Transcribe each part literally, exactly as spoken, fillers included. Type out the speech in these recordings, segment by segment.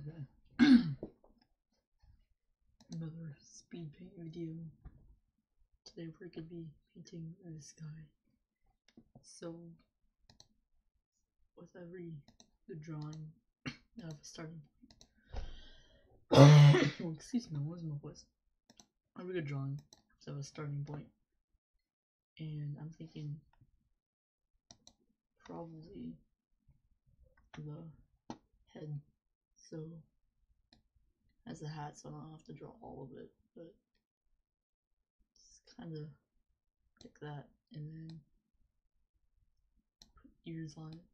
Okay. Another speed paint video. Today we're gonna be painting this guy. So, with every good drawing, I have a starting point. Oh, excuse me, what was my voice? Every good drawing, so I have a starting point. And I'm thinking probably the head. So, as a hat, so I don't have to draw all of it, but just kind of like that, and then put ears on it,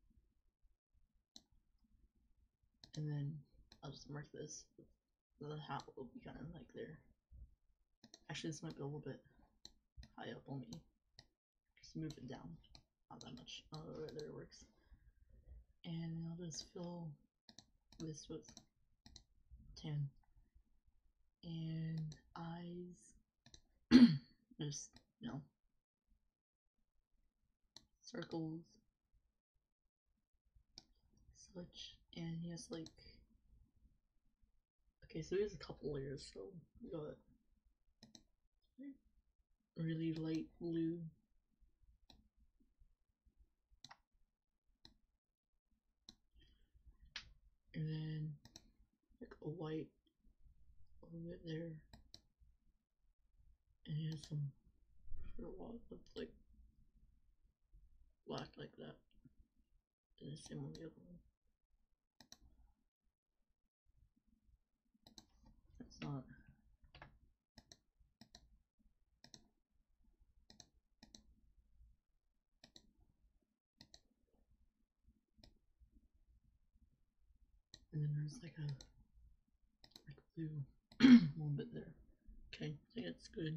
and then I'll just mark this. The hat will be kind of like there. Actually, this might be a little bit high up on me. Just move it down, not that much. Oh, right there it works. And I'll just fill this with tan and eyes. Just, you know, circles, such, and he has like, okay, so he has a couple layers. So we got really light blue, and then like a white a little bit there, and he has some for a while that's like black like that, and the same on the other one. That's not. And then there's like a like blue a little bit there. Okay, I think it's good.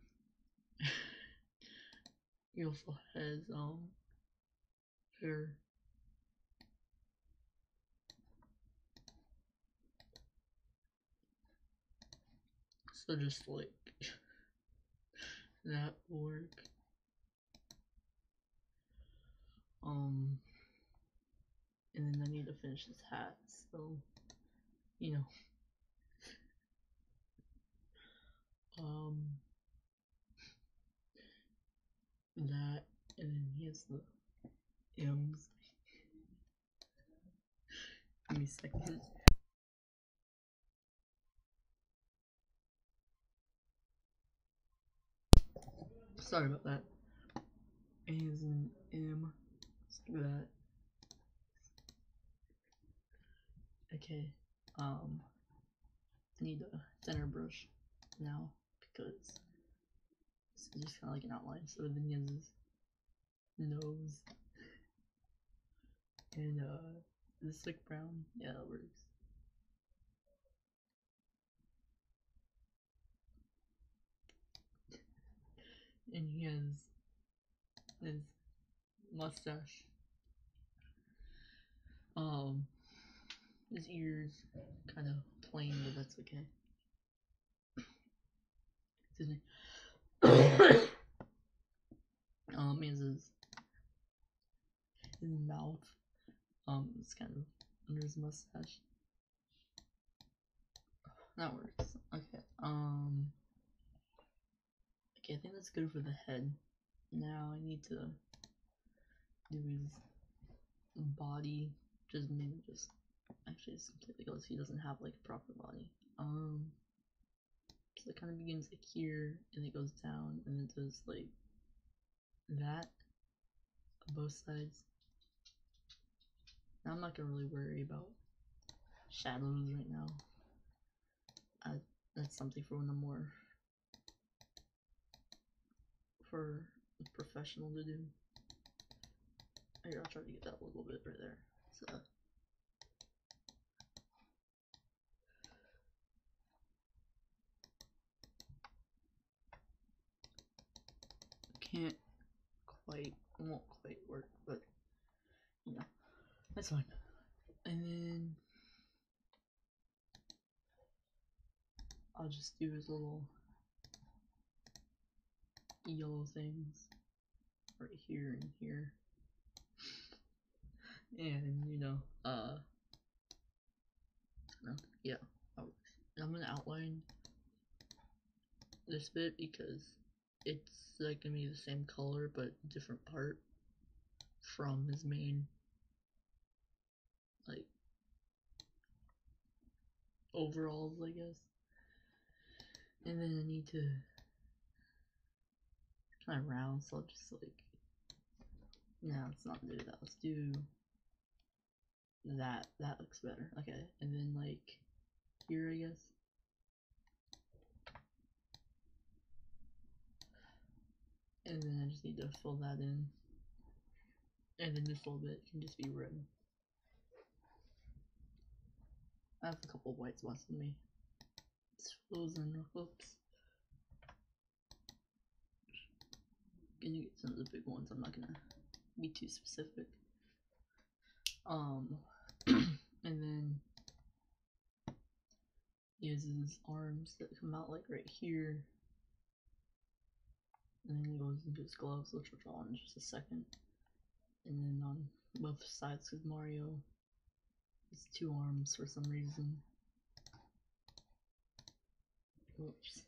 He also has um hair. So just like that will work. Um and then I need to finish his hat, so you know. Um that, and then he has the M's. Give me a second. Sorry about that. A is an M. Just like that. Okay. Um I need a center brush now because this is just kinda like an outline. So then he has his nose. And uh is this like brown? Yeah, that works. And he has his mustache. Um, his ears kind of plain, but that's okay. Excuse me. um, his his mouth. Um, it's kind of under his mustache. That works. Okay. Um. Okay, I think that's good for the head. Now I need to do his body. Just maybe just actually it's completely because he doesn't have like a proper body. Um. So it kind of begins like here, and it goes down, and then does like that on both sides. Now I'm not gonna really worry about shadows right now. I, that's something for when I'm more for a professional to do. Here, I'll try to get that a little bit right there. So. Can't quite, won't quite work, but you know, that's fine. And then I'll just do his little yellow things right here and here. And you know, uh, no, yeah, that works. And I'm gonna outline this bit because it's like gonna be the same color but different part from his main like overalls, I guess. And then I need to kind of round, so I'll just like, no, let's not do that. Let's do that. That looks better. Okay, and then like here, I guess. And then I just need to fill that in. And then this little bit can just be red. I have a couple of white spots in me. It's frozen. Oops. Gonna get some of the big ones. I'm not gonna be too specific. Um, and then he has his arms that come out like right here. And then he goes into his gloves, which we'll draw in just a second. And then on both sides, because Mario has two arms for some reason. Oops.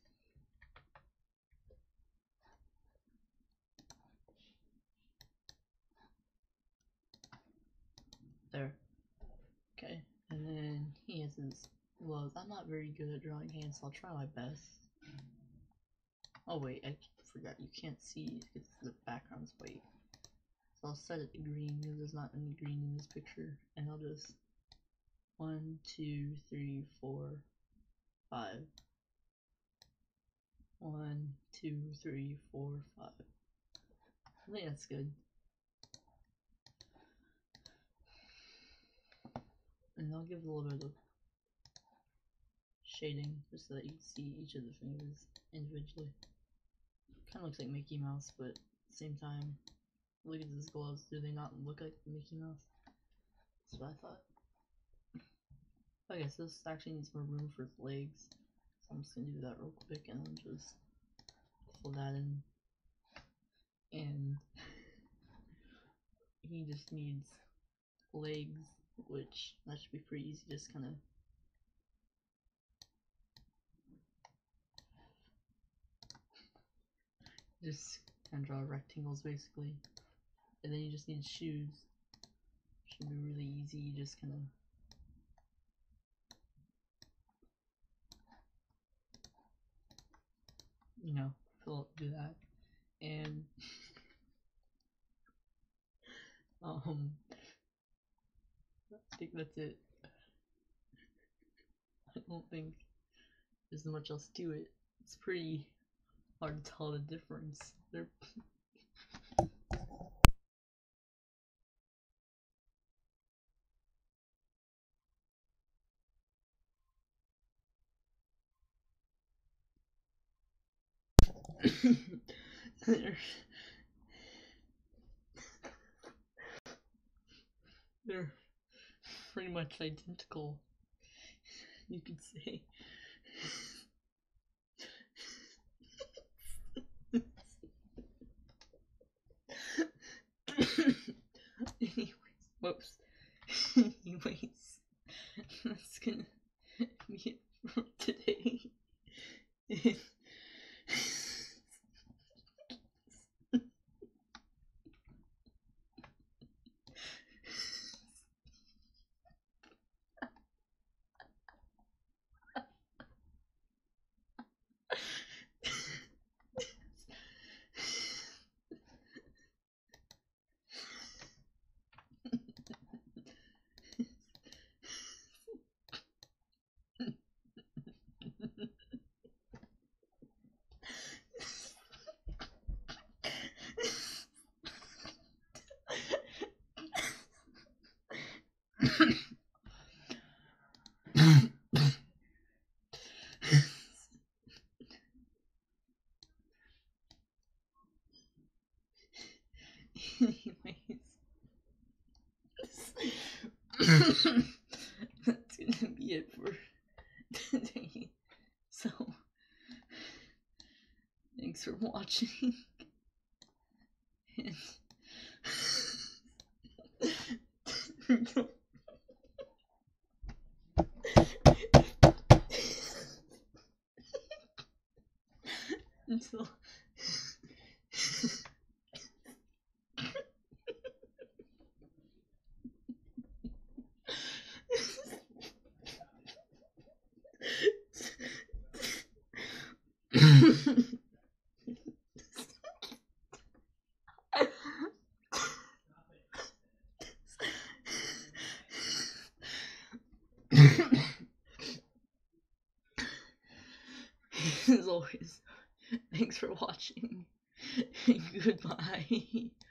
There. Okay. And then he has his gloves. I'm not very good at drawing hands, so I'll try my best. Oh wait, I forgot. You can't see because the background's white. So I'll set it to green because there's not any green in this picture. And I'll just one, two, three, four, five. One, two, three, four, five. I think that's good. And I'll give a little bit of shading just so that you can see each of the fingers individually. Kind of looks like Mickey Mouse, but at the same time, look at his gloves. Do they not look like Mickey Mouse? That's what I thought. Okay, so this actually needs more room for his legs. So I'm just gonna do that real quick and then just fill that in. And he just needs legs, which that should be pretty easy. Just kind of just kind of draw rectangles basically, and then you just need shoes. Should be really easy. You just kind of you know fill up, do that, and um I think that's it. I don't think there's much else to it. It's pretty hard to tell the difference. They're they're, they're pretty much identical, you could say. Anyways, whoops. Anyways, that's gonna be it for today. Anyways, that's gonna be it for today. So, thanks for watching. And As always, thanks for watching. Goodbye.